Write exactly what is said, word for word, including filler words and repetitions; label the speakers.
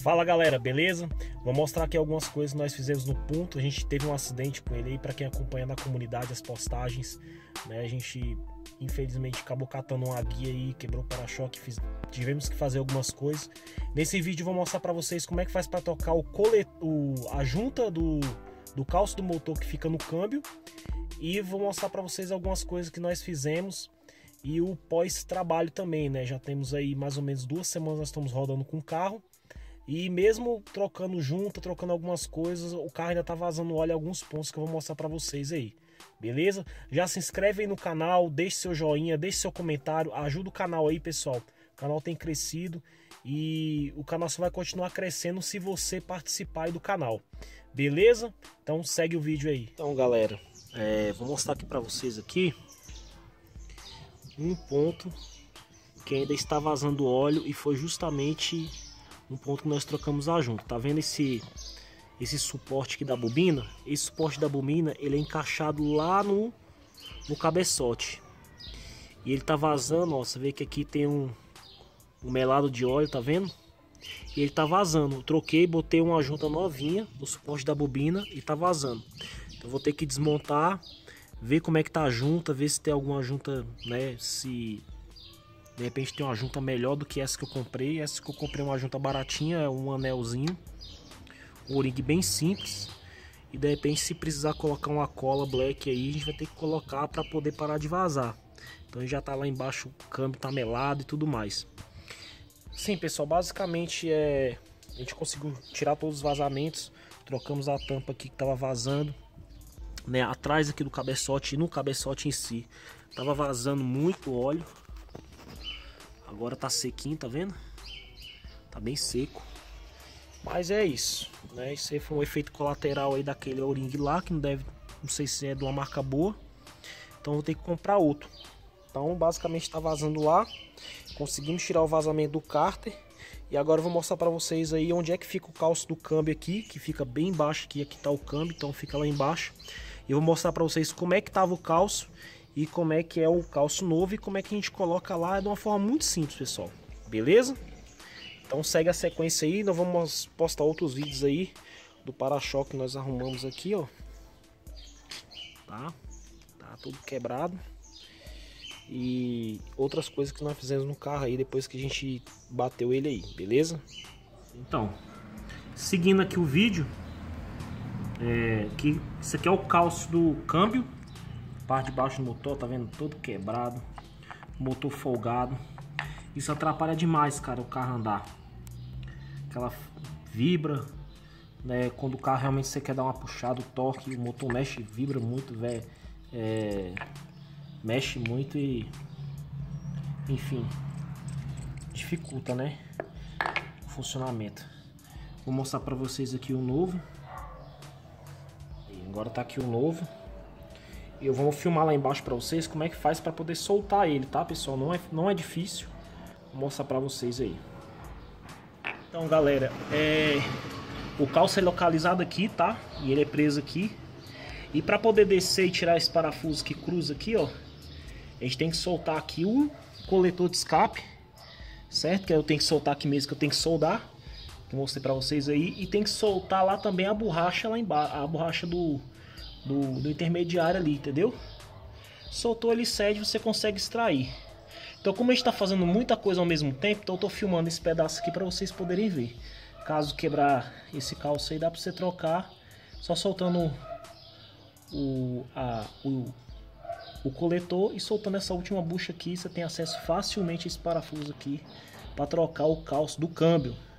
Speaker 1: Fala galera, beleza? Vou mostrar aqui algumas coisas que nós fizemos no ponto. A gente teve um acidente com ele aí, para quem acompanha na comunidade as postagens, né? A gente infelizmente acabou catando uma guia aí, quebrou o para-choque, fiz... tivemos que fazer algumas coisas. Nesse vídeo eu vou mostrar para vocês como é que faz para trocar o colet... o... a junta do... do calço do motor que fica no câmbio, e vou mostrar para vocês algumas coisas que nós fizemos e o pós-trabalho também, né? Já temos aí mais ou menos duas semanas nós estamos rodando com o carro. E mesmo trocando junta, trocando algumas coisas, o carro ainda tá vazando óleo em alguns pontos que eu vou mostrar para vocês aí. Beleza? Já se inscreve aí no canal, deixe seu joinha, deixe seu comentário, ajuda o canal aí, pessoal. O canal tem crescido e o canal só vai continuar crescendo se você participar aí do canal. Beleza? Então segue o vídeo aí. Então, galera, é, vou mostrar aqui para vocês aqui um ponto que ainda está vazando óleo e foi justamente um ponto que nós trocamos a junta. Tá vendo esse esse suporte aqui da bobina? Esse suporte da bobina, ele é encaixado lá no, no cabeçote. E ele tá vazando, ó. Você vê que aqui tem um, um melado de óleo, tá vendo? E ele tá vazando. Eu troquei, botei uma junta novinha no suporte da bobina e tá vazando. Então eu vou ter que desmontar, ver como é que tá a junta, ver se tem alguma junta, né, se de repente tem uma junta melhor do que essa que eu comprei. Essa que eu comprei é uma junta baratinha, é um anelzinho, um o-ring bem simples. E de repente, se precisar colocar uma cola black aí, a gente vai ter que colocar para poder parar de vazar. Então já tá lá embaixo, o câmbio tá melado e tudo mais. Sim, pessoal, basicamente é a gente conseguiu tirar todos os vazamentos. Trocamos a tampa aqui que tava vazando, né, atrás aqui do cabeçote e no cabeçote em si tava vazando muito óleo. Agora tá sequinho, tá vendo? Tá bem seco. Mas é isso, né? Isso aí foi um efeito colateral aí daquele o-ring lá, que não deve, não sei se é de uma marca boa. Então vou ter que comprar outro. Então basicamente tá vazando lá. Conseguimos tirar o vazamento do cárter. E agora eu vou mostrar para vocês aí onde é que fica o calço do câmbio aqui, que fica bem embaixo aqui. Aqui tá o câmbio, então fica lá embaixo. E eu vou mostrar para vocês como é que tava o calço e como é que é o calço novo e como é que a gente coloca lá de uma forma muito simples, pessoal. Beleza? Então segue a sequência aí, nós vamos postar outros vídeos aí do para-choque que nós arrumamos aqui, ó. Tá? Tá tudo quebrado. E outras coisas que nós fizemos no carro aí depois que a gente bateu ele aí, beleza? Então, seguindo aqui o vídeo, é, que isso aqui é o calço do câmbio. Parte de baixo do motor, tá vendo? Todo quebrado. Motor folgado. Isso atrapalha demais, cara, o carro andar. Aquela vibra, né? Quando o carro realmente você quer dar uma puxada, o torque, o motor mexe, vibra muito, velho. É, mexe muito e... enfim, dificulta, né? O funcionamento. Vou mostrar pra vocês aqui o novo. E agora tá aqui o novo. Eu vou filmar lá embaixo para vocês como é que faz para poder soltar ele, tá, pessoal? Não é, não é difícil. Vou mostrar para vocês aí. Então, galera, é... o calço é localizado aqui, tá? E ele é preso aqui. E para poder descer e tirar esse parafuso que cruza aqui, ó, a gente tem que soltar aqui o coletor de escape, certo? Que eu tenho que soltar aqui mesmo, que eu tenho que soldar. Que eu mostrei para vocês aí. E tem que soltar lá também a borracha lá embaixo, a borracha do... Do, do intermediário ali, entendeu? Soltou, ele cede, você consegue extrair. Então, como a gente está fazendo muita coisa ao mesmo tempo, então eu tô filmando esse pedaço aqui para vocês poderem ver. Caso quebrar esse calço aí, dá para você trocar só soltando o, a, o, o coletor e soltando essa última bucha aqui. Você tem acesso facilmente a esse parafuso aqui para trocar o calço do câmbio.